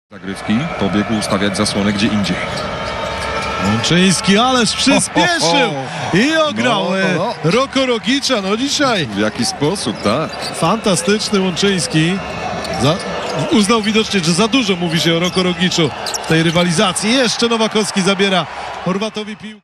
Zagrywki, pobiegł ustawiać zasłonę gdzie indziej. Łączyński, ależ przyspieszył i ograł Roko Rogicza. No dzisiaj W jaki sposób, tak? fantastyczny Łączyński. Uznał widocznie, że za dużo mówi się o Roko Rogiczu w tej rywalizacji. Jeszcze Nowakowski zabiera Chorwatowi piłkę.